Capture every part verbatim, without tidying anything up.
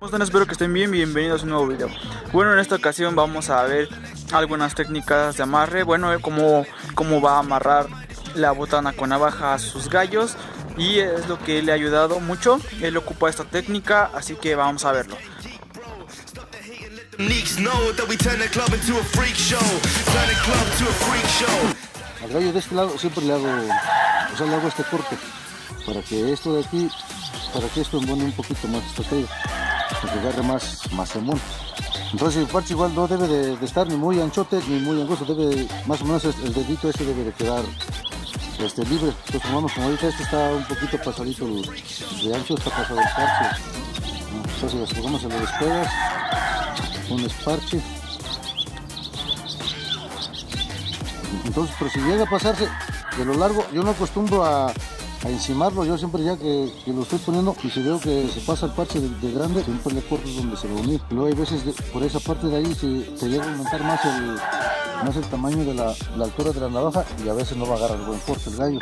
están? Espero que estén bien, bienvenidos a un nuevo video. Bueno, en esta ocasión vamos a ver algunas técnicas de amarre. Bueno, cómo, cómo va a amarrar la botana con navaja a sus gallos. Y es lo que le ha ayudado mucho. Él ocupa esta técnica, así que vamos a verlo. Al gallo de este lado siempre le hago, o sea, le hago este corte para que esto de aquí, para que esto embone un poquito más esta caída, para que agarre más, más emón. Entonces el parche igual no debe de, de estar ni muy anchote ni muy angosto, debe más o menos el dedito este debe de quedar este, libre. Entonces tomamos como ahorita este está un poquito pasadito de ancho, está pasado el parche. Entonces tomamos se lo despegas, un esparche. Entonces, pero si llega a pasarse de lo largo, yo no acostumbro a, a encimarlo, yo siempre ya que, que lo estoy poniendo y si veo que se pasa el parche de, de grande, siempre le corto donde se va a unir. Luego hay veces de, por esa parte de ahí se, se llega a aumentar más el, más el tamaño de la, la altura de la navaja y a veces no va a agarrar buen corte el gallo.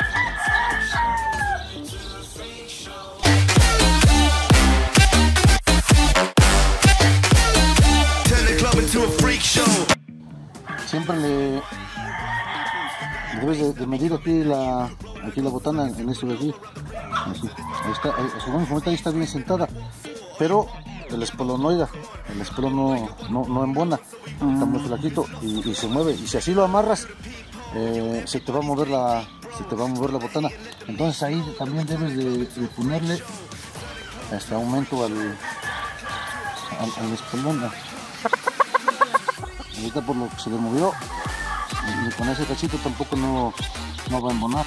Siempre le debes de, de medir aquí la, aquí la botana en esto de aquí. Así. Ahí está, ahí, su ahí está bien sentada, pero el espolón no, oiga, el espolón no, no, no embona, está muy flaquito y, y se mueve. Y si así lo amarras, eh, se te va a mover la, se te va a mover la botana. Entonces ahí también debes de, de ponerle este aumento al, al, al espolón. Ahorita por lo que se le movió, y con ese cachito tampoco no, no va a embonar.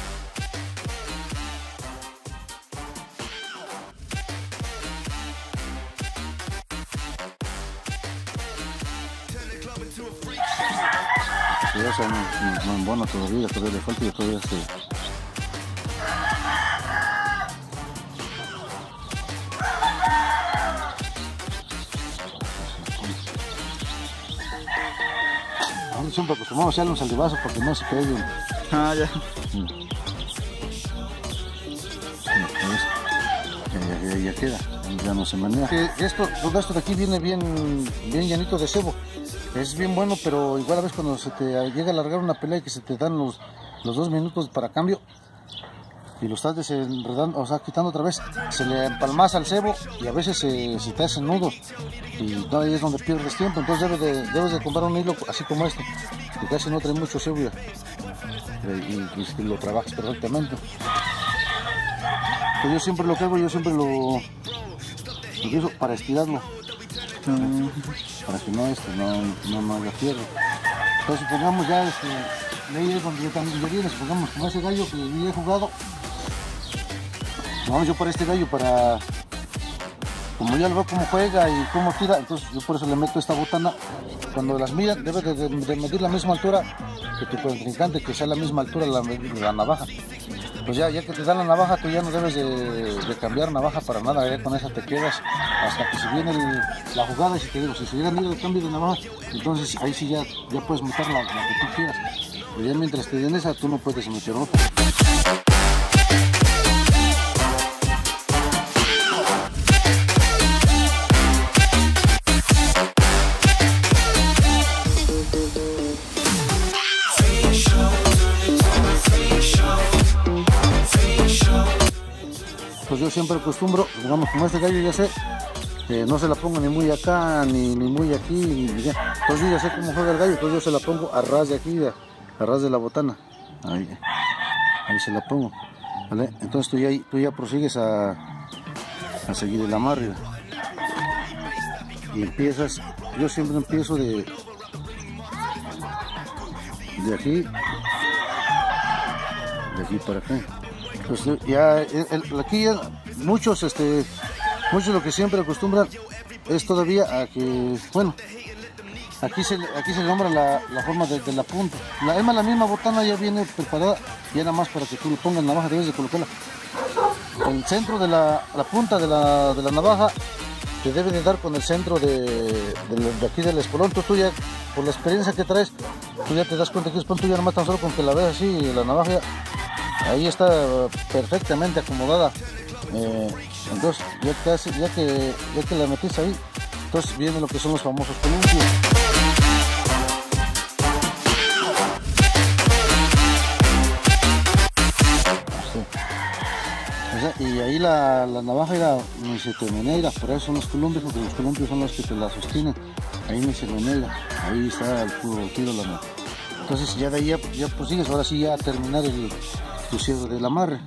Ya se no, no, no embona todavía, todavía le falta y todavía se... Siempre acostumbramos a hacerle un saldivazo para que no se peguen. Ah, ya. Sí. Ya, ya, ya queda, ya no se menea. Esto, todo esto de aquí viene bien, bien llanito de cebo. Es bien bueno, pero igual a veces cuando se te llega a alargar una pelea y que se te dan los, los dos minutos para cambio y lo estás desenredando, o sea, quitando otra vez, se le empalmas al cebo y a veces se, se te hacen nudos y no, ahí es donde pierdes tiempo. Entonces debes de, debes de comprar un hilo así como este, que casi no trae mucho cebo ya, y, y, y lo trabajas perfectamente. Pues yo siempre lo que hago, yo siempre lo, lo uso para estirarlo, mm. para que no, este, no, no, no haga fierro. Entonces supongamos ya, este, ahí es donde yo también yo viene, supongamos como ese gallo que yo he jugado. Vamos yo para este gallo, para como ya lo veo cómo juega y cómo tira, entonces yo por eso le meto esta botana. Cuando las miras debes de, de, de medir la misma altura que tu contrincante, que sea la misma altura la, la navaja. Pues ya, ya que te dan la navaja, tú ya no debes de, de cambiar navaja para nada, ya con esa te quedas hasta que se viene el, la jugada. Y si te digo, si se llega a ir el cambio de navaja, entonces ahí sí ya, ya puedes meter la, la que tú quieras. Pero ya mientras te den esa, tú no puedes meter otra. Pues yo siempre acostumbro, digamos, como este gallo ya sé, eh, no se la pongo ni muy acá, ni, ni muy aquí, ni, ni ya. Entonces yo ya sé cómo juega el gallo, entonces yo se la pongo a ras de aquí, a, a ras de la botana. Ahí, ahí se la pongo, ¿vale? Entonces tú ya, tú ya prosigues a, a seguir el amarre. Y empiezas, yo siempre empiezo de, de aquí, de aquí para acá. Pues ya, el, el, aquí ya muchos, este, muchos lo que siempre acostumbran es todavía a que, bueno, aquí se, aquí se le nombra la, la forma de, de la punta. La, además la misma botana ya viene preparada, ya nada más para que tú le pongas navaja, debes de colocarla. El centro de la, la punta de la, de la navaja te debe de dar con el centro de, de, de aquí del espolón. Entonces tú ya, por la experiencia que traes, tú ya te das cuenta que el espolón tú ya nada más tan solo con que la veas así, la navaja ya, ahí está perfectamente acomodada. Eh, entonces, ya que, hace, ya, que, ya que la metes ahí, entonces viene lo que son los famosos columpios. Y ahí la, la navaja era, ni se te menea, por eso son los columpios, porque los columpios son los que te la sostienen. Ahí ni se menea, ahí está el puro tiro la navaja. Entonces ya de ahí ya, ya pues sigues, ahora sí ya a terminar el, tu cierre del amarre.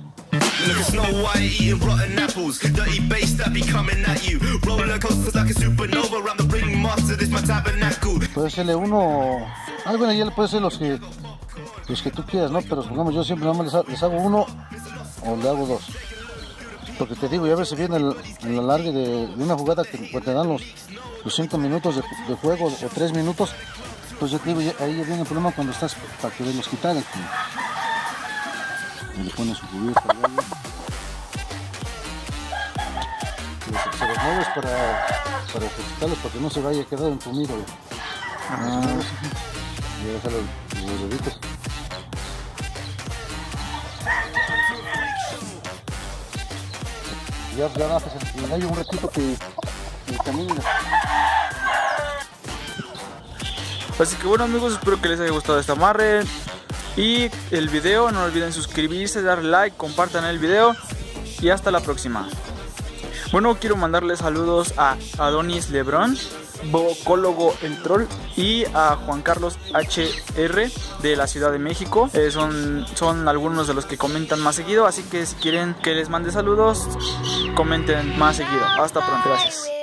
Puede serle uno, ah, bueno, ya le puede ser los que, los que tú quieras, ¿no? Pero supongamos yo siempre nada más les, les hago uno o le hago dos. Porque te digo, ya a veces viene el, el alargue de, de una jugada que pues, te dan los, los cinco minutos de, de juego o tres minutos. Pues yo te digo, ya, ahí ya viene el problema cuando estás para que los quitar. Y le pones su cubierta al gallo. Y se los mueves para, para ejercitarlos, para que no se vaya a quedar entumido. Ah. Y déjalo los deditos. Ya, ya bajas el gallo un ratito que, que camina. Así que bueno amigos, espero que les haya gustado este amarre y el video. No olviden suscribirse, darle like, compartan el video y hasta la próxima. Bueno, quiero mandarles saludos a Adonis Lebrón, vocólogo El Troll, y a Juan Carlos H R de la Ciudad de México. Eh, son, son algunos de los que comentan más seguido, así que si quieren que les mande saludos, comenten más seguido. Hasta pronto, gracias.